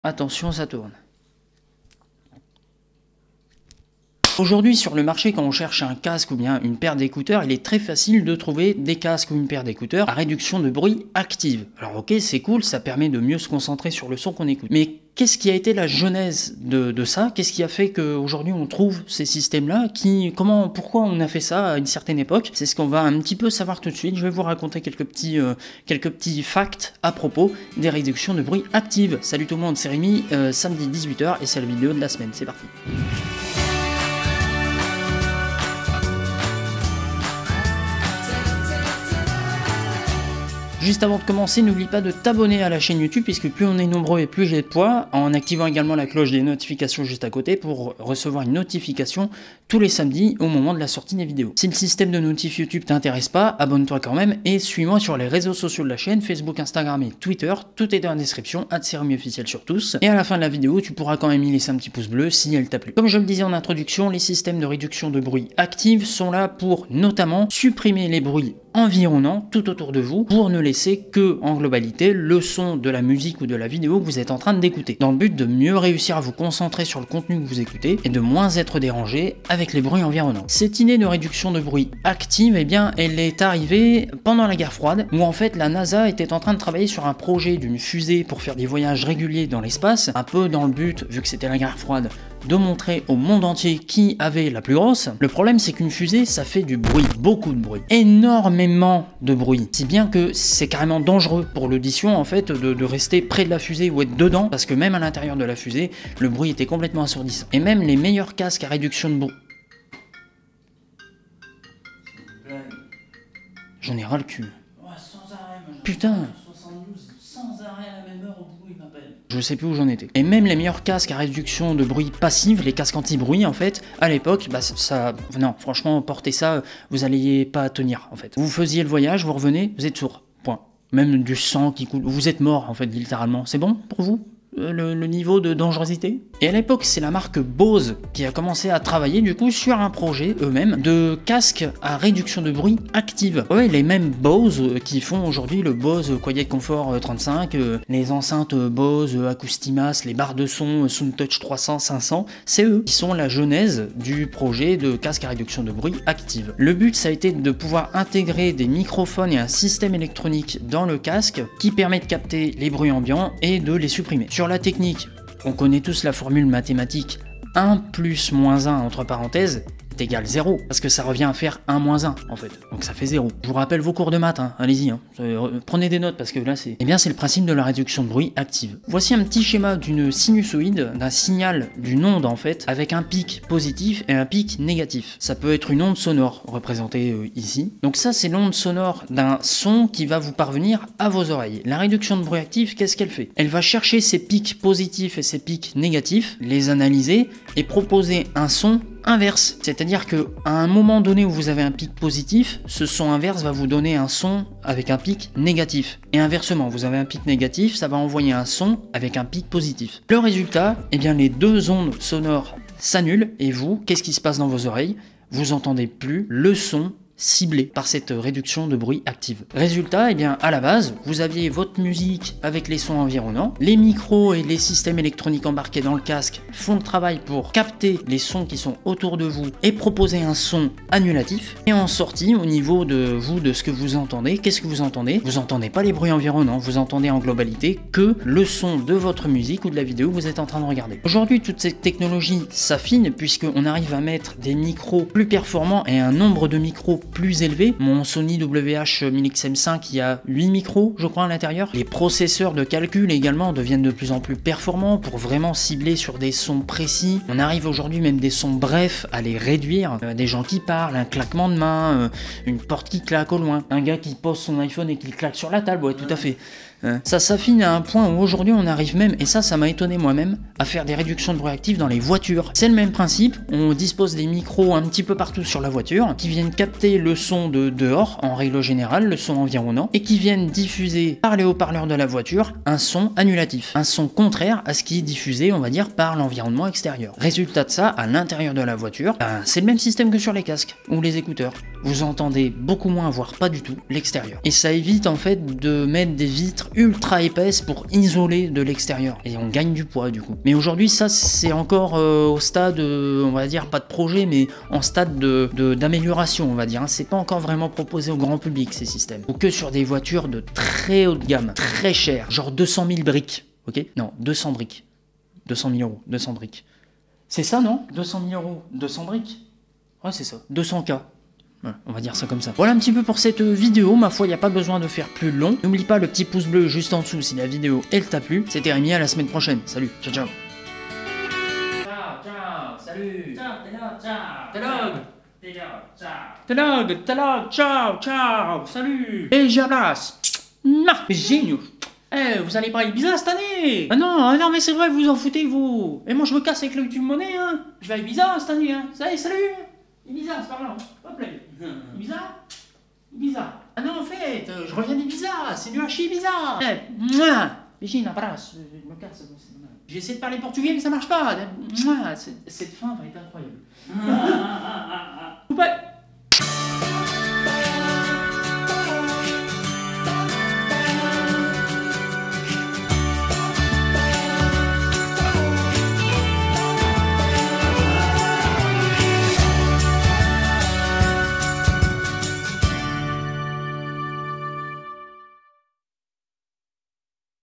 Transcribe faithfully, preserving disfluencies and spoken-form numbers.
Attention, ça tourne. Aujourd'hui sur le marché, quand on cherche un casque ou bien une paire d'écouteurs, il est très facile de trouver des casques ou une paire d'écouteurs à réduction de bruit active. Alors ok, c'est cool, ça permet de mieux se concentrer sur le son qu'on écoute. Mais qu'est-ce qui a été la genèse de, de ça? Qu'est-ce qui a fait qu'aujourd'hui on trouve ces systèmes-là? Qui, comment, pourquoi on a fait ça à une certaine époque? C'est ce qu'on va un petit peu savoir tout de suite. Je vais vous raconter quelques petits, euh, quelques petits facts à propos des réductions de bruit actives. Salut tout le monde, c'est Rémi, euh, samedi dix-huit heures et c'est la vidéo de la semaine, c'est parti. Juste avant de commencer, n'oublie pas de t'abonner à la chaîne YouTube puisque plus on est nombreux et plus j'ai de poids, en activant également la cloche des notifications juste à côté pour recevoir une notification tous les samedis au moment de la sortie des vidéos. Si le système de notif YouTube t'intéresse pas, abonne-toi quand même et suis-moi sur les réseaux sociaux de la chaîne, Facebook, Instagram et Twitter, tout est dans la description, arobase Rémi officiel sur tous. Et à la fin de la vidéo, tu pourras quand même y laisser un petit pouce bleu si elle t'a plu. Comme je le disais en introduction, les systèmes de réduction de bruit actifs sont là pour notamment supprimer les bruits environnants tout autour de vous pour ne laisser que en globalité le son de la musique ou de la vidéo que vous êtes en train d'écouter, dans le but de mieux réussir à vous concentrer sur le contenu que vous écoutez et de moins être dérangé avec les bruits environnants. Cette idée de réduction de bruit active, eh bien elle est arrivée pendant la guerre froide où en fait la NASA était en train de travailler sur un projet d'une fusée pour faire des voyages réguliers dans l'espace, un peu dans le but, vu que c'était la guerre froide, de montrer au monde entier qui avait la plus grosse. Le problème c'est qu'une fusée ça fait du bruit, beaucoup de bruit, énormément de bruit, si bien que c'est carrément dangereux pour l'audition en fait de, de rester près de la fusée ou être dedans, parce que même à l'intérieur de la fusée le bruit était complètement assourdissant. Et même les meilleurs casques à réduction de bruit, j'en ai ras le cul. Putain, je sais plus où j'en étais. Et même les meilleurs casques à réduction de bruit passive, les casques anti-bruit en fait, à l'époque, bah ça, non, franchement, porter ça, vous alliez pas tenir en fait. Vous faisiez le voyage, vous revenez, vous êtes sourd, point. Même du sang qui coule, vous êtes mort en fait, littéralement. C'est bon pour vous ? Le, le niveau de dangerosité. Et à l'époque, c'est la marque Bose qui a commencé à travailler du coup sur un projet eux-mêmes de casques à réduction de bruit active. Ouais, les mêmes Bose qui font aujourd'hui le Bose Quiet Comfort trente-cinq, euh, les enceintes Bose Acoustimas, les barres de son SoundTouch trois cents, cinq cents, c'est eux qui sont la genèse du projet de casque à réduction de bruit active. Le but, ça a été de pouvoir intégrer des microphones et un système électronique dans le casque qui permet de capter les bruits ambiants et de les supprimer. Sur la technique, on connaît tous la formule mathématique un plus moins un entre parenthèses est égal zéro, parce que ça revient à faire un moins un en fait, donc ça fait zéro. Je vous rappelle vos cours de maths, hein. Allez-y, hein. Prenez des notes parce que là c'est... Eh bien c'est le principe de la réduction de bruit active. Voici un petit schéma d'une sinusoïde, d'un signal d'une onde en fait, avec un pic positif et un pic négatif. Ça peut être une onde sonore représentée euh, ici. Donc ça c'est l'onde sonore d'un son qui va vous parvenir à vos oreilles. La réduction de bruit active, qu'est-ce qu'elle fait? Elle va chercher ces pics positifs et ces pics négatifs, les analyser et proposer un son inverse, c'est-à-dire que à un moment donné où vous avez un pic positif, ce son inverse va vous donner un son avec un pic négatif. Et inversement, vous avez un pic négatif, ça va envoyer un son avec un pic positif. Le résultat, eh bien les deux ondes sonores s'annulent et vous, qu'est-ce qui se passe dans vos oreilles? Vous entendez plus le son ciblé par cette réduction de bruit active. Résultat, eh bien à la base, vous aviez votre musique avec les sons environnants, les micros et les systèmes électroniques embarqués dans le casque font le travail pour capter les sons qui sont autour de vous et proposer un son annulatif, et en sortie, au niveau de vous, de ce que vous entendez, qu'est-ce que vous entendez? Vous entendez pas les bruits environnants, vous entendez en globalité que le son de votre musique ou de la vidéo que vous êtes en train de regarder. Aujourd'hui, toute cette technologie s'affine puisqu'on arrive à mettre des micros plus performants et un nombre de micros plus élevé. Mon Sony W H mille X M cinq, il y a huit micros je crois à l'intérieur. Les processeurs de calcul également deviennent de plus en plus performants pour vraiment cibler sur des sons précis. On arrive aujourd'hui même des sons brefs à les réduire, euh, des gens qui parlent, un claquement de main, euh, une porte qui claque au loin, un gars qui pose son iPhone et qui claque sur la table, ouais tout à fait. Ça s'affine à un point où aujourd'hui on arrive même, et ça ça m'a étonné moi-même, à faire des réductions de bruit actifs dans les voitures. C'est le même principe, on dispose des micros un petit peu partout sur la voiture qui viennent capter le son de dehors en règle générale, le son environnant, et qui viennent diffuser par les haut-parleurs de la voiture un son annulatif, un son contraire à ce qui est diffusé on va dire par l'environnement extérieur. Résultat de ça, à l'intérieur de la voiture, ben, c'est le même système que sur les casques ou les écouteurs. vous entendez beaucoup moins, voire pas du tout, l'extérieur. Et ça évite en fait de mettre des vitres ultra épaisses pour isoler de l'extérieur. Et on gagne du poids du coup. Mais aujourd'hui, ça c'est encore euh, au stade, euh, on va dire, pas de projet, mais en stade de, de, d'amélioration, on va dire. Hein. C'est pas encore vraiment proposé au grand public ces systèmes. Ou que sur des voitures de très haut de gamme, très chères, genre deux cent mille briques. Ok? Non, deux cents briques. deux cent mille euros, deux cents briques. C'est ça, non? deux cent mille euros, deux cents briques? Ouais, c'est ça. deux cents K. Voilà, on va dire ça comme ça. Voilà un petit peu pour cette vidéo, ma foi, il n'y a pas besoin de faire plus long. N'oublie pas le petit pouce bleu juste en dessous si la vidéo, elle t'a plu. C'était Rémi, à la semaine prochaine. Salut, ciao, ciao. Ciao, ciao, salut. Ciao, t'es là, ciao. T'es là. T'es là, ciao. T'es là, t'es là, ciao, ciao, salut. Et j'abrace. Non, génial. Eh, vous allez pas à Ibiza cette année? Ah non, ah non, mais c'est vrai, vous en foutez, vous. Et moi, je me casse avec le YouTube Monnaie, hein. Je vais à Ibiza cette année, hein. Ça y est, salut. Ibiza, c'est par là. Hop là. Ibiza? Ibiza. Ah non, en fait, euh, je reviens d'Ibiza. C'est mieux à chier, Ibiza. Eh, mouah. Virginie, un abraço. Je me casse. J'essaie de parler portugais, mais ça marche pas. Mouah. Cette fin va être incroyable.